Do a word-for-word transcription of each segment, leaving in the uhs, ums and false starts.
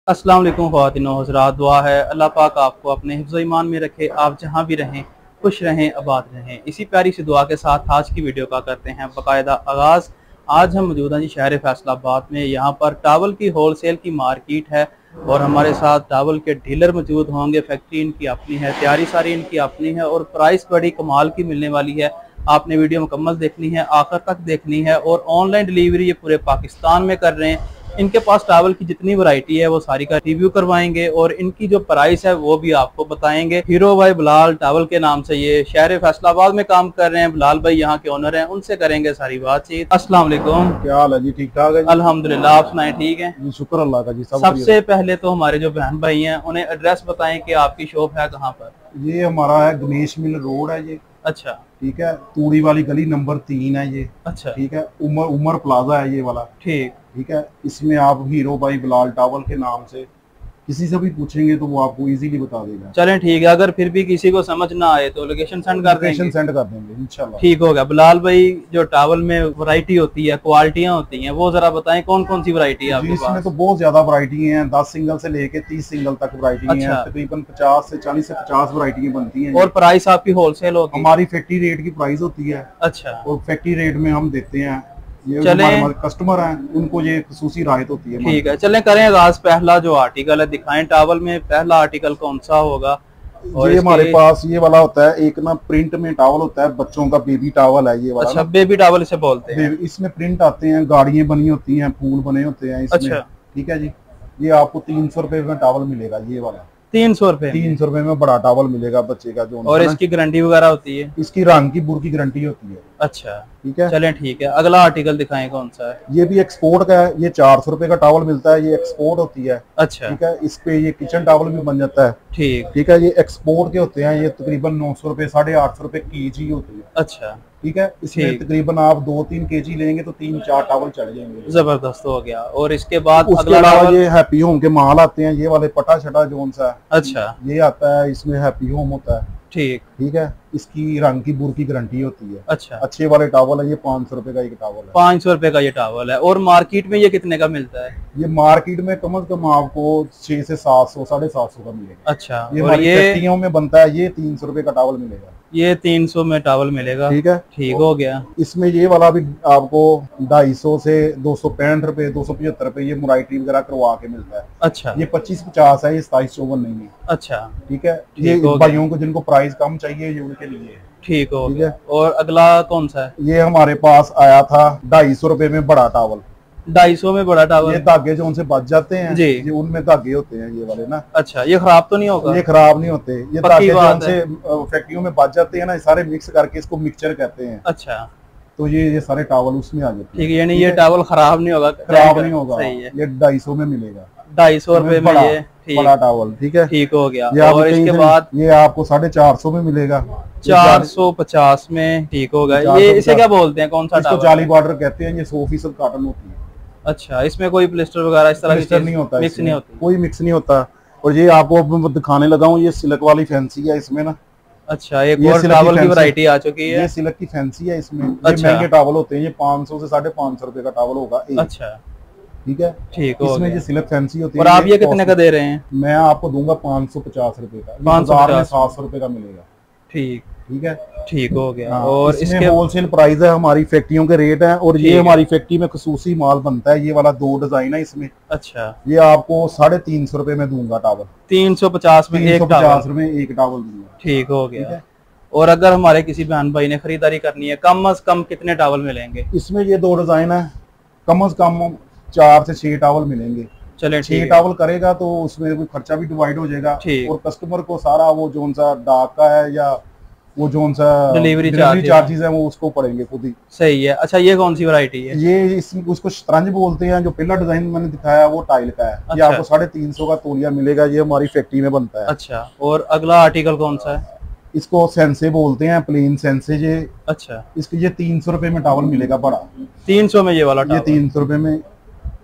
अस्सलाम वालेकुम ख़वातीन व हज़रात। दुआ है अल्लाह पाक आपको अपने हिफ्ज़ ईमान में रखे, आप जहाँ भी रहें खुश रहें, आबाद रहें। इसी प्यारी सी दुआ के साथ आज की वीडियो का करते हैं बाकायदा आगाज़। आज हम मौजूद हैं जी शहर फैसलाबाद में। यहाँ पर टावल की होल सेल की मार्केट है और हमारे साथ टावल के डीलर मौजूद होंगे। फैक्ट्री इनकी अपनी है, तैयारी सारी इनकी अपनी है और प्राइस बड़ी कमाल की मिलने वाली है। आपने वीडियो मुकम्मल देखनी है, आखिर तक देखनी है। और ऑनलाइन डिलीवरी ये पूरे पाकिस्तान में कर रहे हैं। इनके पास टावल की जितनी वैरायटी है वो सारी का रिव्यू करवाएंगे और इनकी जो प्राइस है वो भी आपको बताएंगे। हीरो भाई बिलाल टावल के नाम से ये शहर फैसलाबाद में काम कर रहे हैं। बिलाल भाई यहाँ के ओनर हैं, उनसे करेंगे सारी बातचीत। अस्सलाम वालेकुम। क्या हाल है जी? ठीक ठाक है? अल्हम्दुलिल्लाह, आप सुनाए? ठीक है जी, शुक्र अल्लाह का जी। सब सबसे पहले तो हमारे जो बहन भाई हैं उन्हें एड्रेस बताएं कि आपकी शॉप है कहाँ पर। ये हमारा है गणेश मिल रोड है ये। अच्छा ठीक है, तूड़ी वाली गली नंबर तीन है ये। अच्छा ठीक है, उमर उमर प्लाजा है ये वाला। ठीक ठीक है, इसमें आप हीरो भाई बिलाल टावल के नाम से किसी से भी पूछेंगे तो वो आपको इजीली बता देगा। चलें ठीक है। अगर फिर भी किसी को समझ ना आए तो लोकेशन सेंड कर देंगे। सेंड कर देंगे इंशाल्लाह। ठीक होगा। बिलाल भाई, जो टावल में वैरायटी होती है, क्वालिटियां होती हैं, वो जरा बताएं कौन कौन सी वैरायटी है आपके इसमें पास? तो बहुत ज्यादा वैरायटी हैं। दस सिंगल से लेके तीस सिंगल तक वैरायटी अच्छा। है। तकरीबन पचास से चालीस से पचास वैरायटी बनती हैं। और प्राइस आपकी होलसेल होगी? हमारी फैक्ट्री रेट की प्राइस होती है। अच्छा। और फैक्ट्री रेट में हम देते हैं। ये चलें, हमारे कस्टमर हैं, उनको ये खसूसी राहत होती है। ठीक है, चलें करें आगाज। पहला जो आर्टिकल है दिखाएं टावल में, पहला आर्टिकल कौन सा होगा? और ये हमारे पास ये वाला होता है, एक ना प्रिंट में टावल होता है, बच्चों का बेबी टावल है ये वाला। अच्छा, बेबी टावल इसे बोलते हैं। इसमें प्रिंट आते हैं, गाड़ियां बनी होती हैं, फूल बने होते हैं इसमें। अच्छा। ठीक है जी, ये आपको तीन सौ रुपए में टावल मिलेगा ये वाला। तीन सौ रुपए तीन सौ रुपए में बड़ा टावल मिलेगा बच्चे का जो। और इसकी गारंटी वगैरह होती है? इसकी रंग की बुर की गारंटी होती है। अच्छा ठीक है, चलें ठीक है। अगला आर्टिकल दिखाएं कौन सा है? ये भी एक्सपोर्ट का है। ये चार सौ रुपए का टावल मिलता है, ये एक्सपोर्ट होती है। अच्छा ठीक है, इस पे ये किचन टावल भी बन जाता है। ठीक ठीक है, ये एक्सपोर्ट के होते हैं। ये तकरीबन नौ सौ रुपए साढ़े आठ सौ रुपए केजी होती है। अच्छा ठीक है, इसमें तकरीबन आप दो तीन केजी लेंगे तो तीन चार टावल चढ़ जाएंगे। जबरदस्त हो गया। और इसके बाद उसके अलावा ये हैप्पी होम के माल आते हैं, ये वाले पटा छटा जोन सा। अच्छा, ये आता है, इसमें हैप्पी होम होता है। ठीक ठीक है, इसकी रंग की बुर की गारंटी होती है। अच्छा, अच्छे वाले टावल है, ये पाँच सौ रुपए का एक टावल है। पाँच सौ रुपए का ये टावल है। और मार्केट में ये कितने का मिलता है? ये मार्केट में कम से कम आपको छह से सात सौ साढ़े सात सौ का मिलेगा। अच्छा। ये और हमारी ये फैक्ट्रियों में बनता है। ये तीन सौ रुपए का टावल मिलेगा। ये तीन सौ में टावल मिलेगा। ठीक है, ठीक हो गया। इसमें ये वाला भी आपको ढाई सौ से दो सौ पैंठ रुपए दो सौ पचहत्तर रुपए ये मुराइटरी वगैरह करवा के मिलता है। अच्छा। ये पच्चीस पचास है, ये सताईस चौवन नहीं है। अच्छा ठीक है, ये भाइयों को जिनको प्राइस कम चाहिए ये उनके लिए है। ठीक हो ठीक गया। है, और अगला कौन सा है? ये हमारे पास आया था ढाई सौ रुपए में बड़ा टावल। ढाई सौ में बड़ा टावल? ये धागे जो उनसे बच जाते हैं जी, ये उनमें धागे होते हैं ये वाले ना। अच्छा, ये खराब तो नहीं होगा? ये खराब नहीं होते। ये धागे जो उनसे फैक्ट्रियों में बच जाते हैं ना, सारे मिक्स करके इसको मिक्सचर कहते हैं। अच्छा, तो ये ये सारे टावल उसमें आ जाते हैं। ठीक है, यानी ये टावल खराब नहीं होगा? खराब नहीं होगा। सही है। ये ढाई सौ में मिलेगा, ढाई सौ रुपए में ये बड़ा टावल। ठीक है, ठीक हो गया। ये और इसके बाद ये आपको साढ़े चार सौ में मिलेगा। चार सौ पचास में ठीक होगा। ये इसे क्या बोलते हैं, कौन सा टावल? जाली बॉर्डर कहते हैं। ये सौ फीसद कॉटन होती है। अच्छा, इसमें कोई प्लास्टर वगैरह इस तरह की चीज नहीं होता, मिक्स नहीं होती? कोई मिक्स नहीं होता। और ये आपको दिखाने लगा हूँ, ये सिल्क वाली फैंसी है इसमें ना। अच्छा, एक और टावल की वैरायटी आ चुकी है। ये सिल्क की फैंसी है इसमें। ये अच्छा। महंगे टावल होते हैं। ये पाँच सौ से साढ़े पाँच सौ रुपए का टावल होगा। अच्छा, ठीक है, ठीक हो इसमें गया। ये सिल्क फैंसी होती है। और आप ये कितने का दे रहे हैं? मैं आपको दूंगा पाँच सौ पचास रुपए का। पाँच सौ बाजार में सात सौ रुपए का मिलेगा। ठीक ठीक है, ठीक हो गया। हाँ, और इसमें होलसेल प्राइस है, हमारी फैक्ट्रियों के रेट है। और ये हमारी फैक्ट्री में खसूसी माल बनता है। ये वाला दो डिजाइन है इसमें। अच्छा, ये आपको साढ़े तीन सौ रुपए में दूंगा टावल। तीन सौ पचास में एक पचास रुपए एक टावल दूंगा। ठीक हो गया। और अगर हमारे किसी बहन भाई ने खरीदारी करनी है, कम अज कम कितने टावल मिलेंगे? इसमें ये दो डिजाइन है, कम अज कम चार से छह टावल मिलेंगे। चले, छह टावल करेगा तो उसमें कोई खर्चा भी डिवाइड हो जाएगा। और कस्टमर को सारा वो जोन सा डाक का है या वो जोन सा डिलीवरी चार्जेस है वो उसको पड़ेंगे खुद ही। सही है। अच्छा, ये कौन सी वैरायटी है? ये इसमें उसको शतरंज बोलते हैं। जो पहला डिजाइन मैंने दिखाया वो टाइल का है। अच्छा। ये आपको साढ़े तीन सौ का तोलिया मिलेगा। ये हमारी फैक्ट्री में बनता है। अच्छा। और अगला आर्टिकल कौन सा है? इसको सेंसे बोलते हैं, प्लेन सेंसे। ये अच्छा, इसके ये तीन सौ रुपए में टावल मिलेगा बड़ा। तीन सौ में ये वाला टावल? ये तीन सौ रुपए में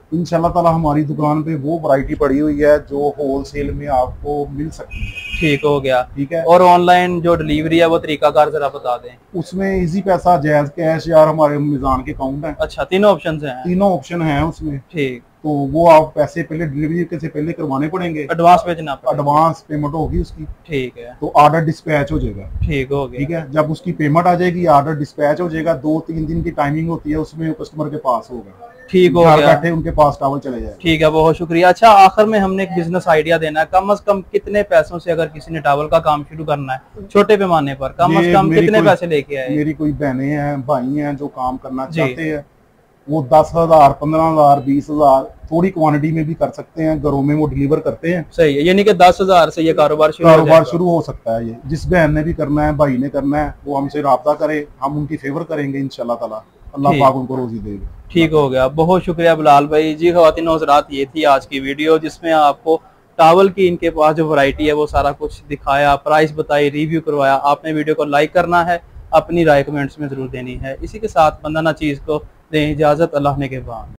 इंशाल्लाह ताला हमारी दुकान पे वो वैरायटी पड़ी हुई है जो होलसेल में आपको मिल सकती है। ठीक हो गया। ठीक है। और ऑनलाइन जो डिलीवरी है वो तरीकाकार जरा बता दें। उसमें इजी पैसा, जायज कैश या हमारे मिजान के अकाउंट है। अच्छा, तीनों ऑप्शन हैं। तीनों ऑप्शन हैं उसमें। ठीक। तो वो आप पैसे पहले डिलीवरी से पहले करवाने पड़ेंगे, एडवांस भेजना पड़ेगा। एडवांस पेमेंट होगी उसकी। ठीक है। तो ऑर्डर डिस्पैच हो जाएगा। ठीक हो गया। ठीक है। जब उसकी पेमेंट आ जाएगी, ऑर्डर डिस्पैच हो जाएगा, दो तीन दिन की टाइमिंग होती है उसमें, कस्टमर के पास होगा। ठीक हो गया। बैठे उनके पास टावल चले जाए। ठीक है, बहुत शुक्रिया। अच्छा, आखिर में हमने एक बिजनेस आइडिया देना है। कम से कम कितने पैसों से अगर किसी ने टावल का काम शुरू करना है छोटे पैमाने पर, कम से कम कितने पैसे लेके आए? मेरी कोई बहनें हैं, भाई हैं जो काम करना चाहते हैं, वो दस हजार पंद्रह हजार बीस हजार थोड़ी क्वांटिटी में भी कर सकते हैं, घरों में वो डिलीवर करते हैं। सही है, यानी कि दस हजार से ये कारोबार शुरू कारोबार शुरू हो सकता है। ये जिस बहन ने भी करना है, भाई ने करना है, वो हमसे राब्ता करे, हम उनकी फेवर करेंगे इंशाल्लाह ताला, अल्लाह पाक उनको रोजी देगा। ठीक हो गया, बहुत शुक्रिया बिलाल भाई जी। ख्वातीन हज़रात, ये थी आज की वीडियो जिसमें आपको टावल की इनके पास जो वैरायटी है वो सारा कुछ दिखाया, प्राइस बताई, रिव्यू करवाया। आपने वीडियो को लाइक करना है, अपनी राय कमेंट्स में जरूर देनी है। इसी के साथ बंदा ना चीज को दें इजाजत, अल्लाह ने के बाद।